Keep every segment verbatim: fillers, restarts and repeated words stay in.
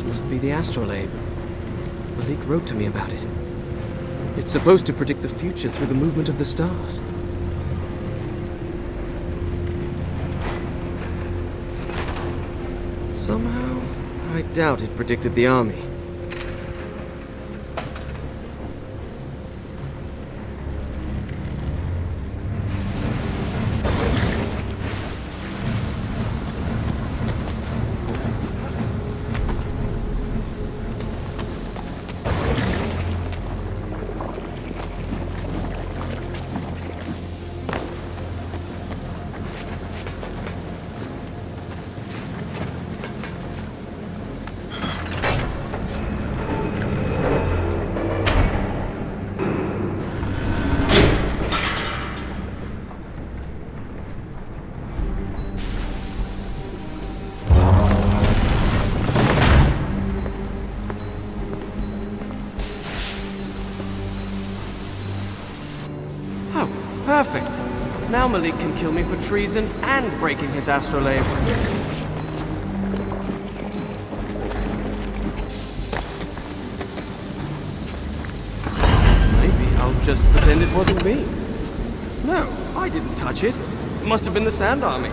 Must be the astrolabe. Malik wrote to me about it. It's supposed to predict the future through the movement of the stars. Somehow, I doubt it predicted the army. Perfect. Now Malik can kill me for treason and breaking his astrolabe. Maybe I'll just pretend it wasn't me. No, I didn't touch it. It must have been the Sand Army.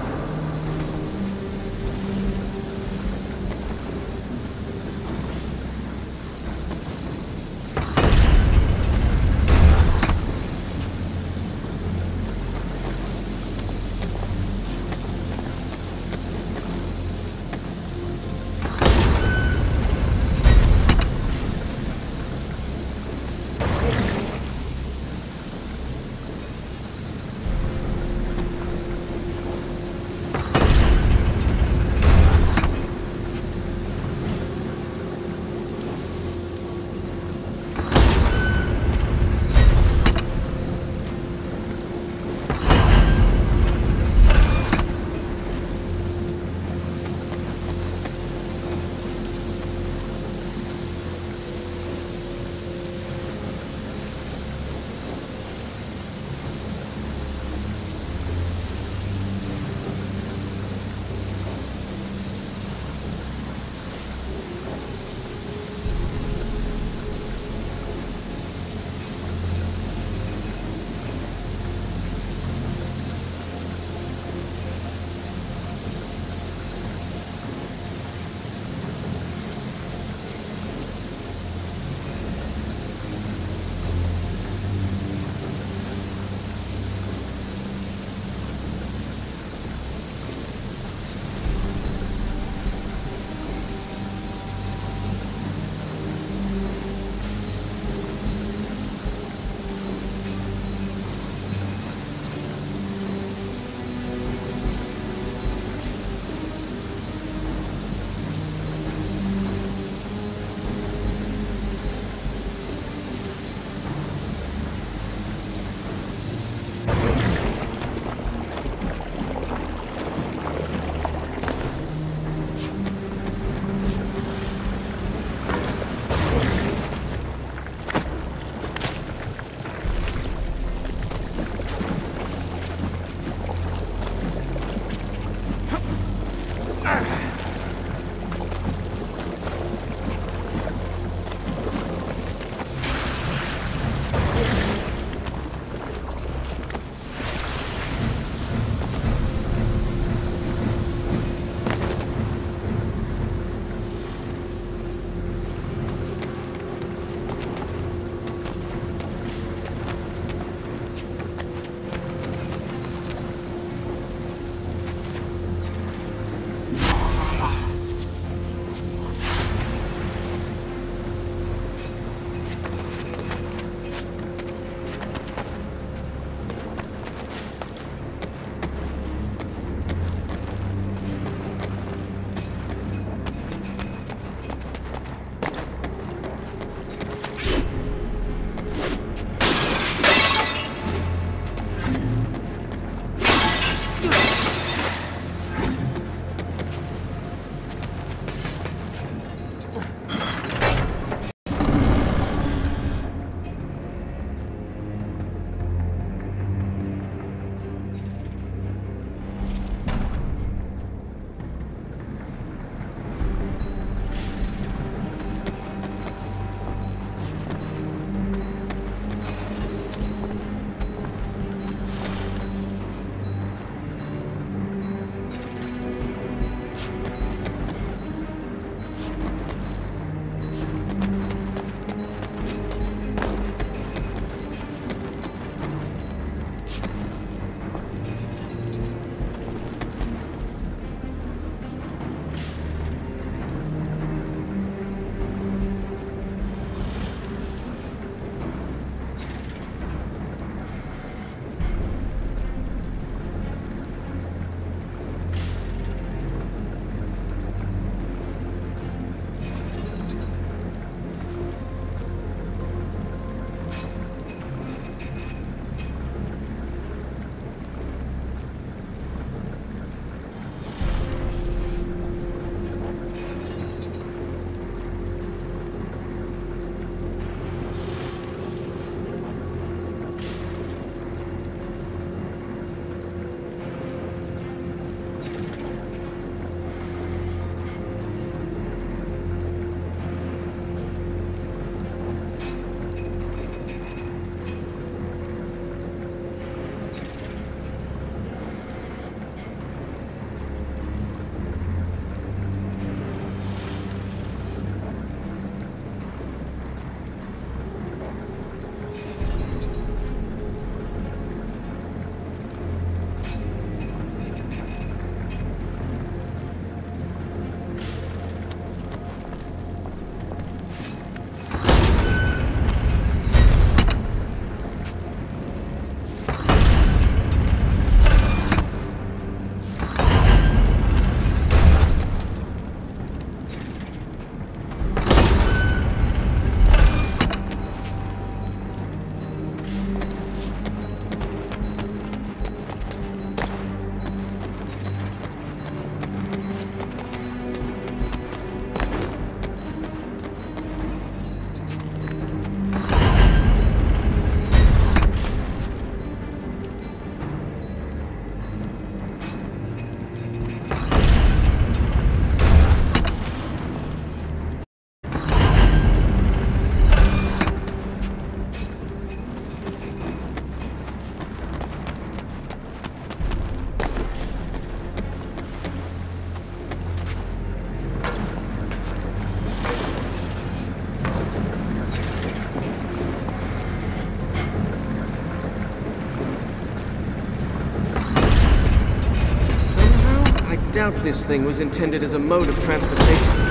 doubt this thing was intended as a mode of transportation.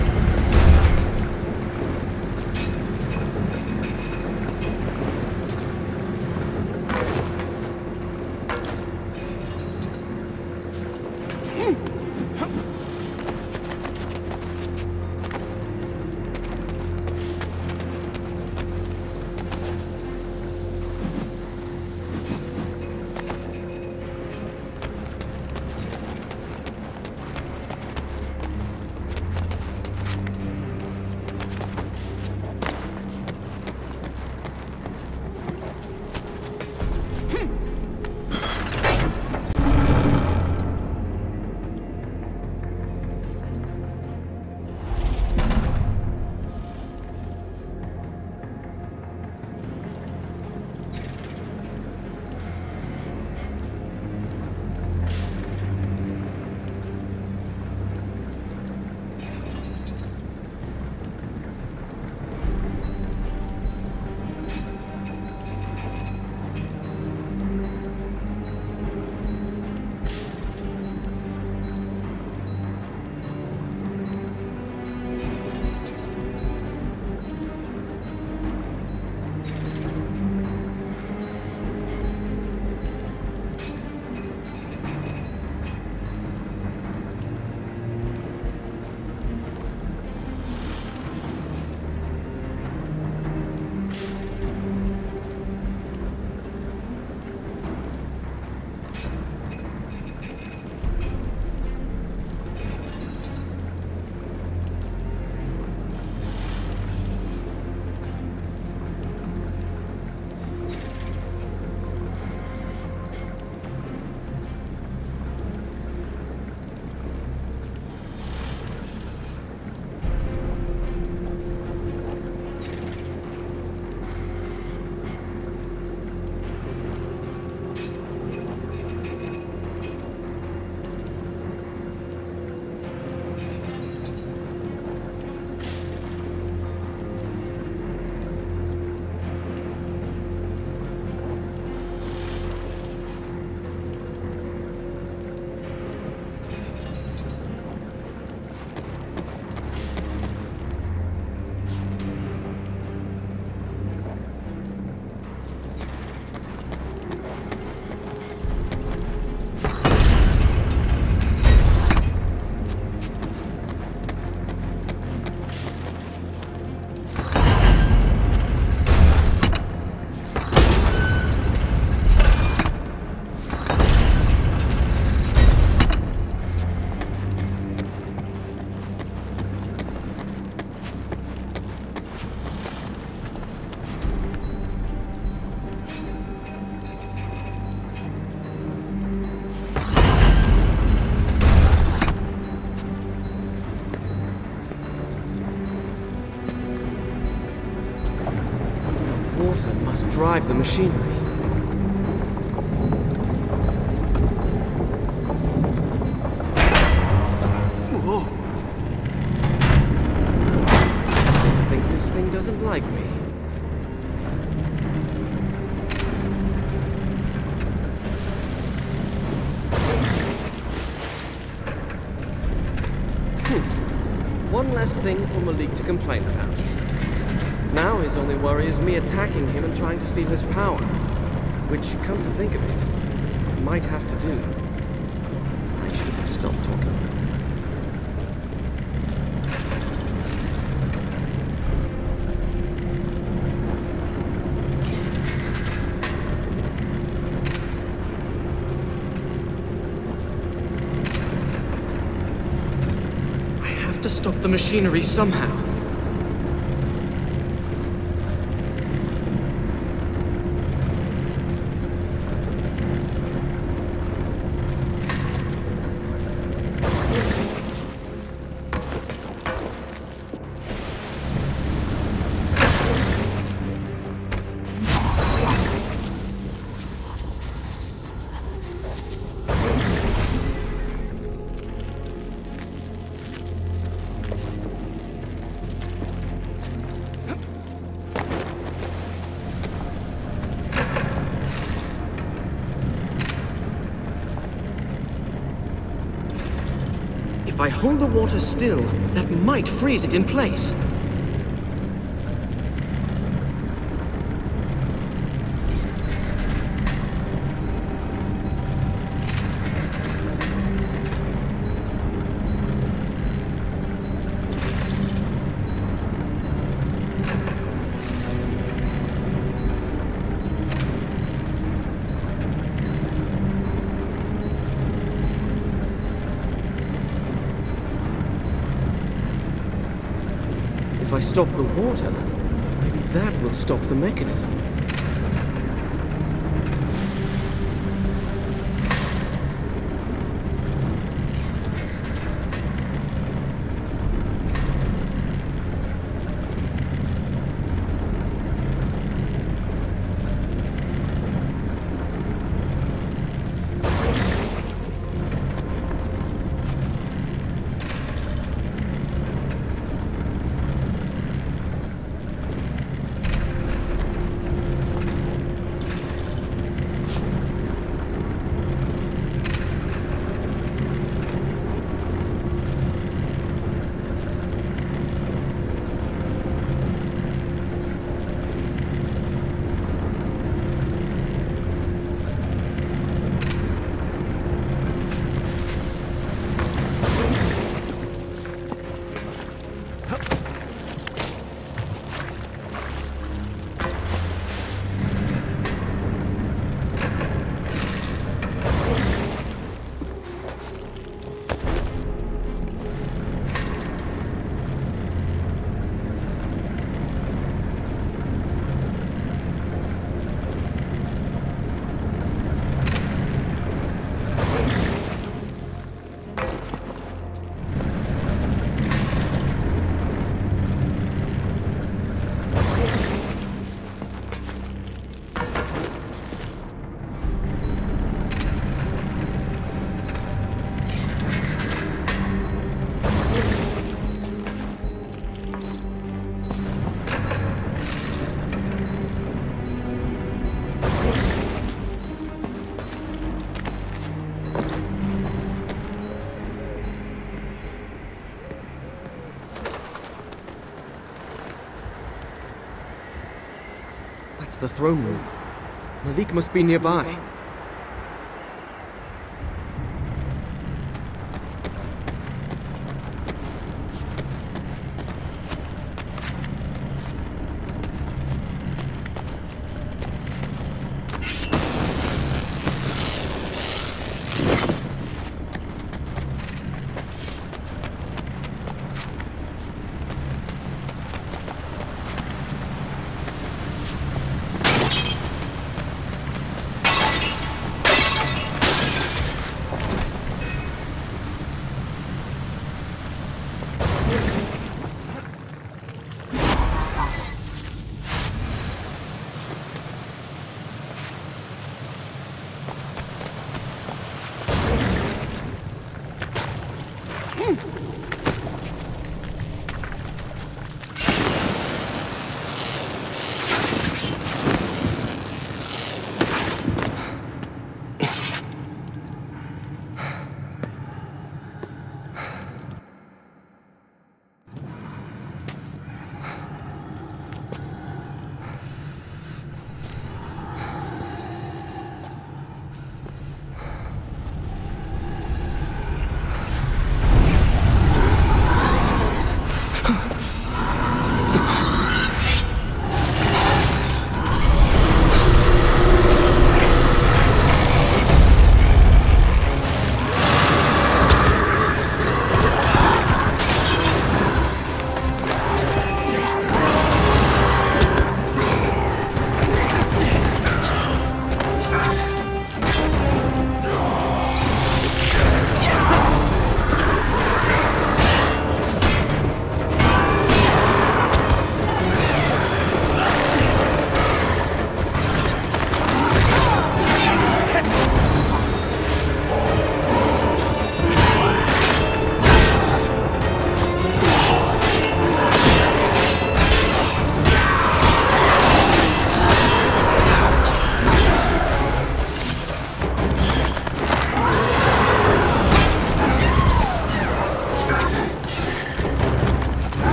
Water must drive the machinery. Whoa. I think this thing doesn't like me. Hmm. One less thing for Malik to complain about. Now his only worry is me attacking him and trying to steal his power. Which, come to think of it, he might have to do. I should stop talking. I have to stop the machinery somehow. If I hold the water still, that might freeze it in place. If I stop the water, maybe that will stop the mechanism. That's the throne room. Malik must be nearby.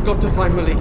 got to find Malik.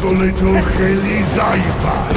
to little Heli Zaiba.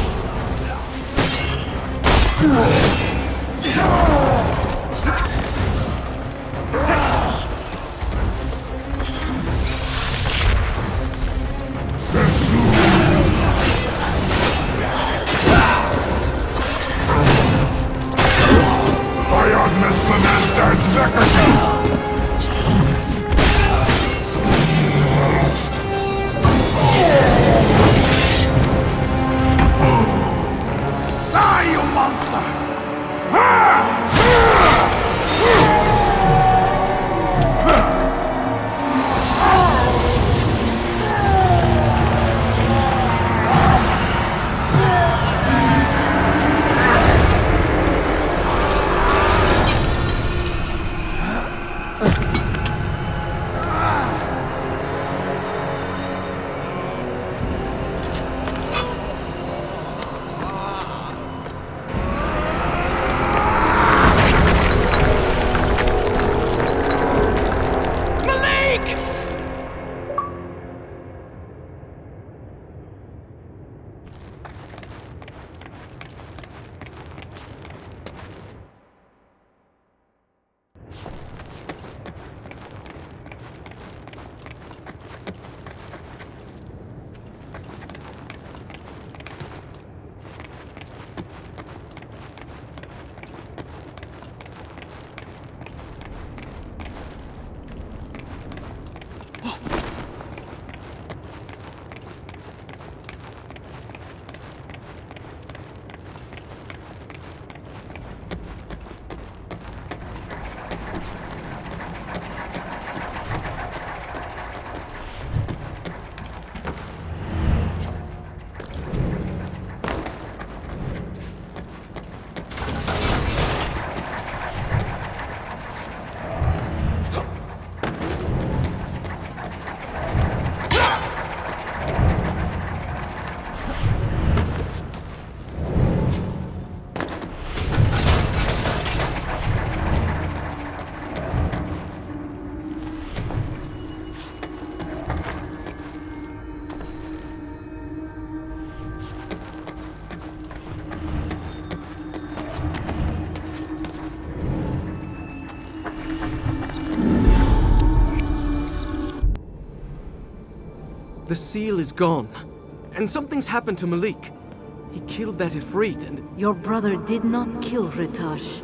The seal is gone. And something's happened to Malik. He killed that Ifrit and... Your brother did not kill Ratash.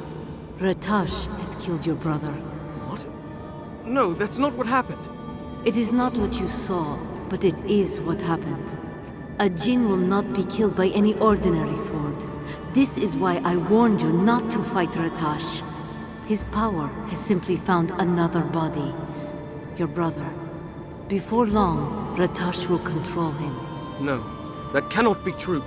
Ratash has killed your brother. What? No, that's not what happened. It is not what you saw, but it is what happened. A Jinn will not be killed by any ordinary sword. This is why I warned you not to fight Ratash. His power has simply found another body. Your brother. Before long, Ratash will control him. No, that cannot be true.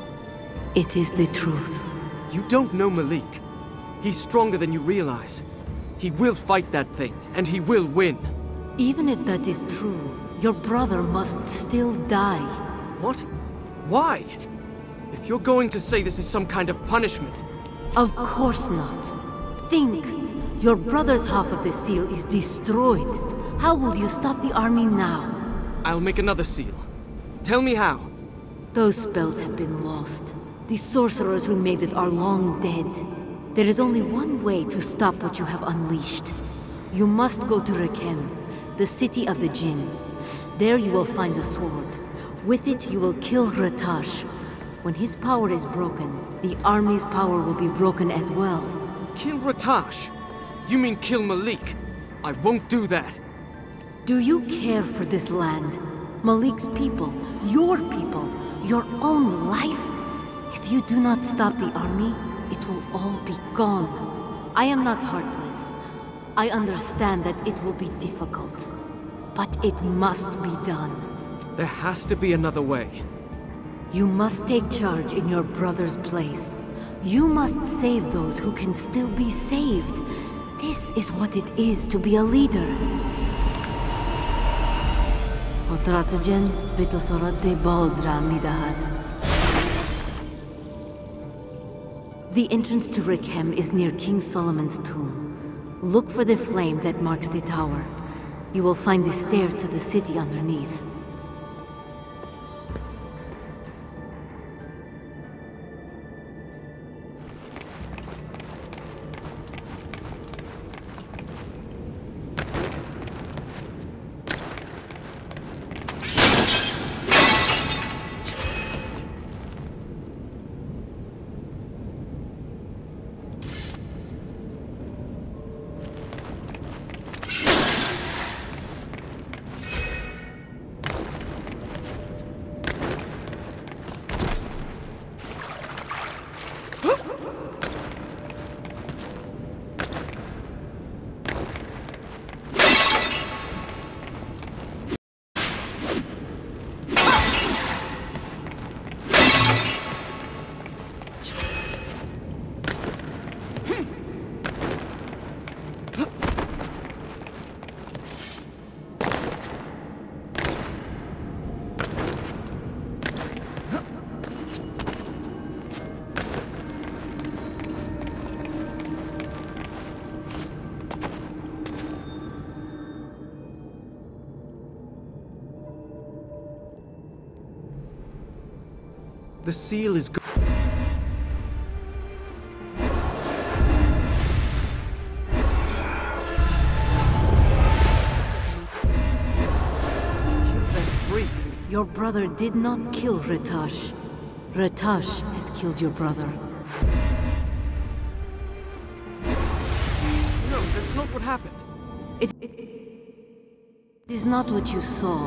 It is the truth. You don't know Malik. He's stronger than you realize. He will fight that thing, and he will win. Even if that is true, your brother must still die. What? Why? If you're going to say this is some kind of punishment... Of course not. Think. Your brother's half of the seal is destroyed. How will you stop the army now? I'll make another seal. Tell me how. Those spells have been lost. The sorcerers who made it are long dead. There is only one way to stop what you have unleashed. You must go to Rekem, the city of the Jinn. There you will find a sword. With it you will kill Ratash. When his power is broken, the army's power will be broken as well. Kill Ratash? You mean kill Malik? I won't do that. Do you care for this land? Malik's people, your people, your own life? If you do not stop the army, it will all be gone. I am not heartless. I understand that it will be difficult. But it must be done. There has to be another way. You must take charge in your brother's place. You must save those who can still be saved. This is what it is to be a leader. The entrance to Rekem is near King Solomon's tomb. Look for the flame that marks the tower. You will find the stairs to the city underneath. The seal is gone. Your brother did not kill Ratash. Ratash has killed your brother. No, that's not what happened. It, it, it is not what you saw.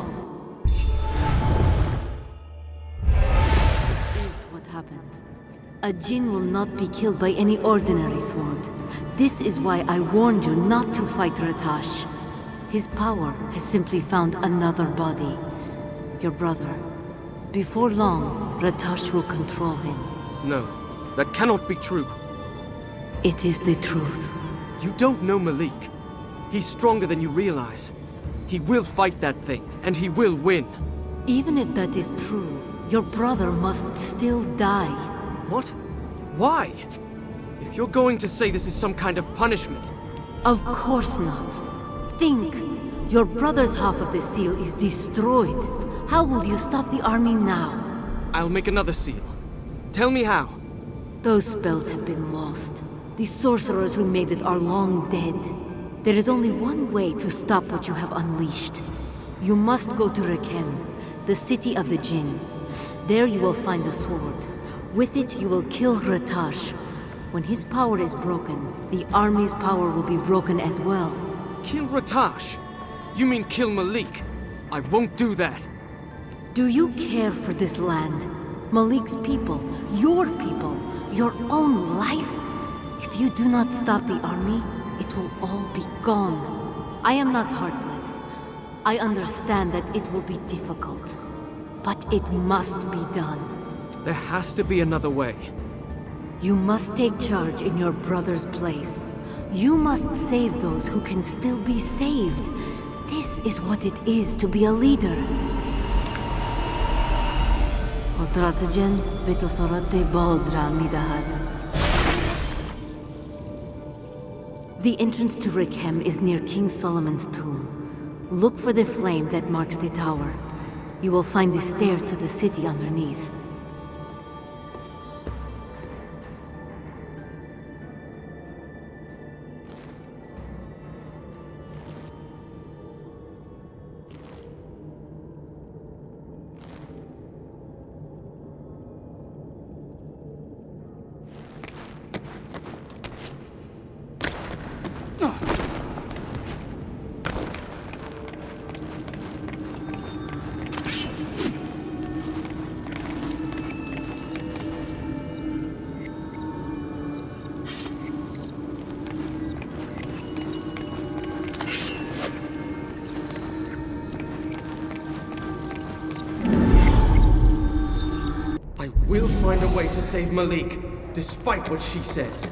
It is what happened. A Jinn will not be killed by any ordinary sword. This is why I warned you not to fight Ratash. His power has simply found another body. Your brother. Before long, Ratash will control him. No, that cannot be true. It is the truth. You don't know Malik. He's stronger than you realize. He will fight that thing, and he will win. Even if that is true, your brother must still die. What? Why? If you're going to say this is some kind of punishment... Of course not. Think. Your brother's half of the seal is destroyed. How will you stop the army now? I'll make another seal. Tell me how. Those spells have been lost. The sorcerers who made it are long dead. There is only one way to stop what you have unleashed. You must go to Rekem, the city of the Jinn. There you will find a sword. With it you will kill Ratash. When his power is broken, the army's power will be broken as well. Kill Ratash? You mean kill Malik? I won't do that. Do you care for this land? Malik's people, your people, your own life? If you do not stop the army, it will all be gone. I am not heartless. I understand that it will be difficult. But it must be done. There has to be another way. You must take charge in your brother's place. You must save those who can still be saved. This is what it is to be a leader. The entrance to Rekem is near King Solomon's tomb. Look for the flame that marks the tower. You will find the stairs to the city underneath. We'll find a way to save Malik, despite what she says.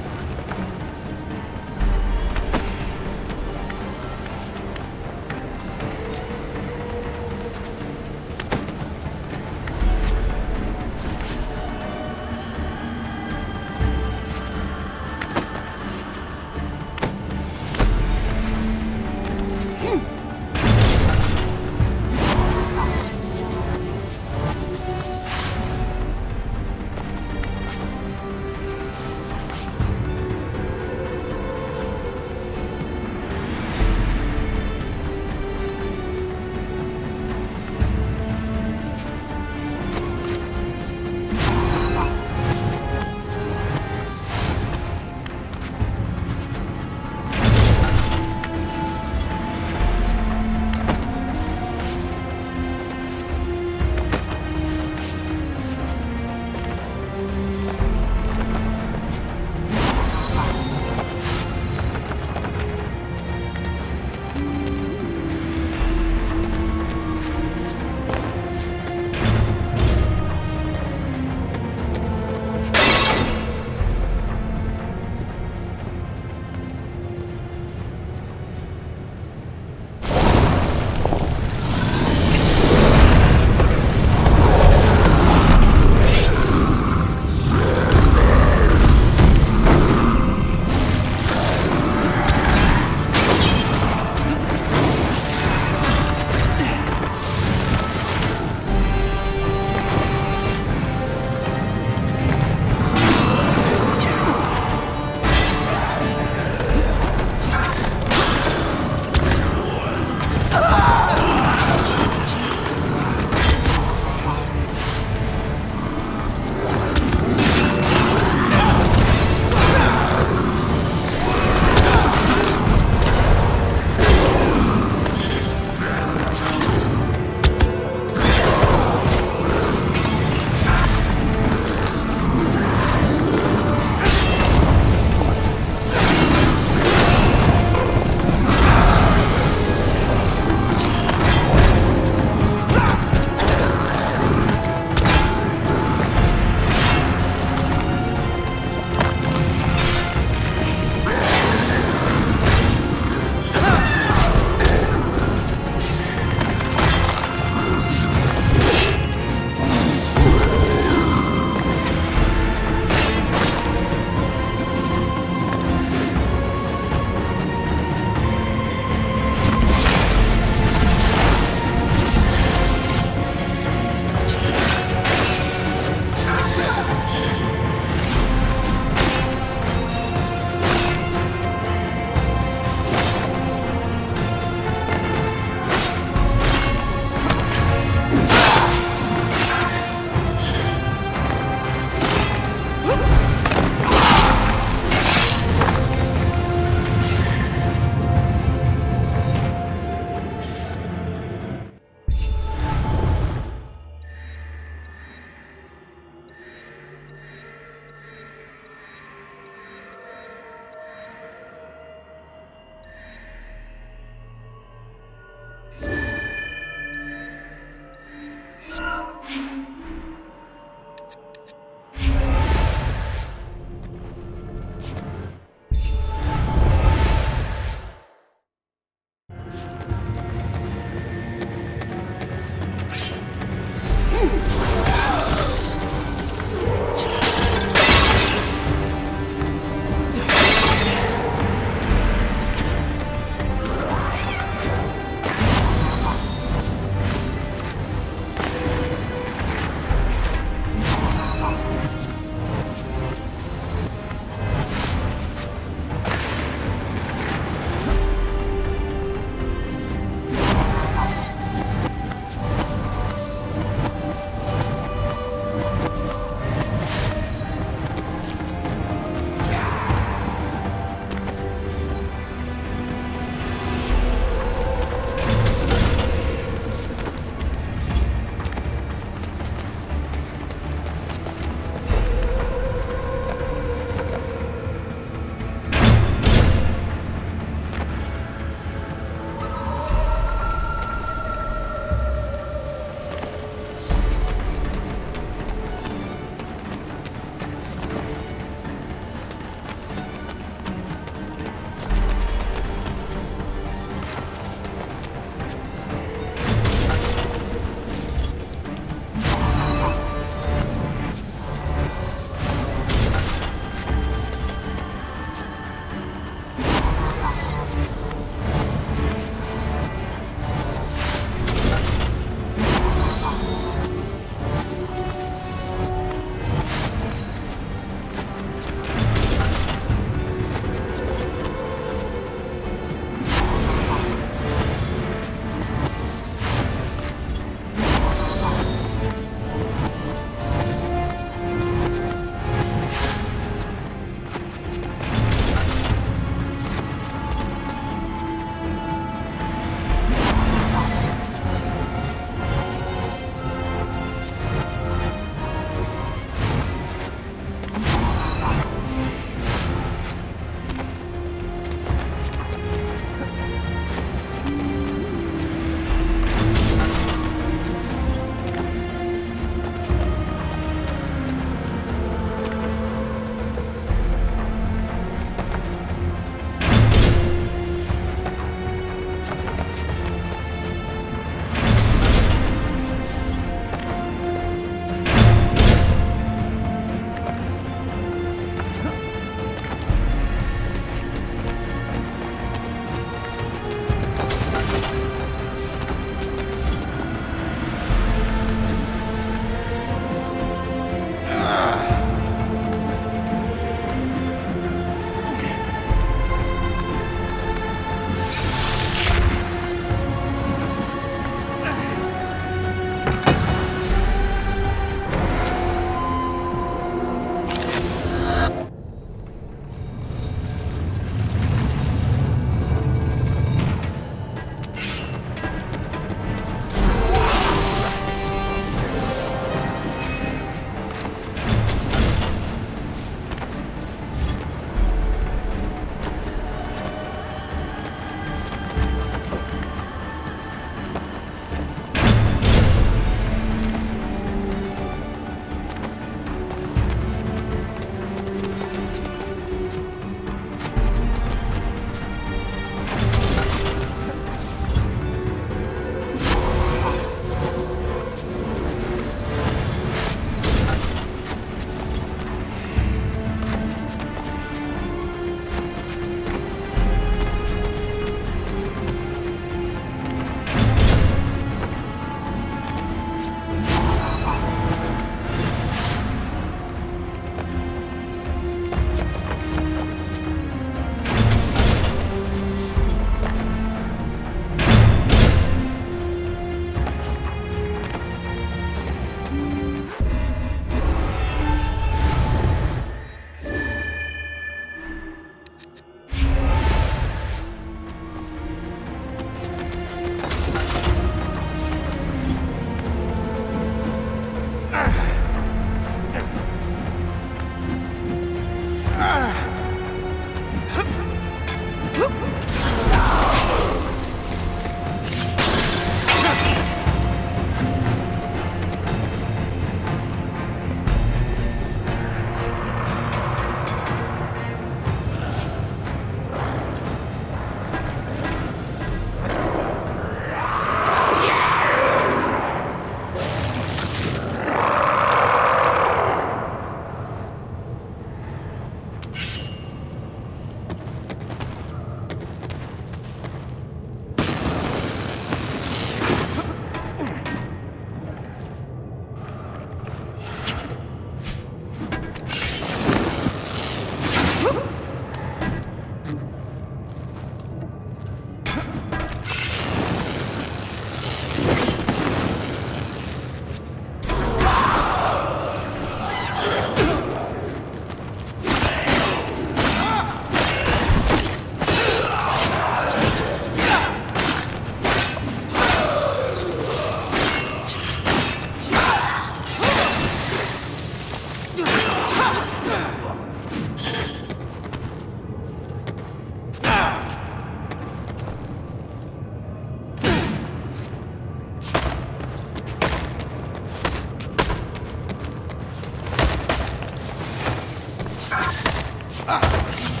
Ha!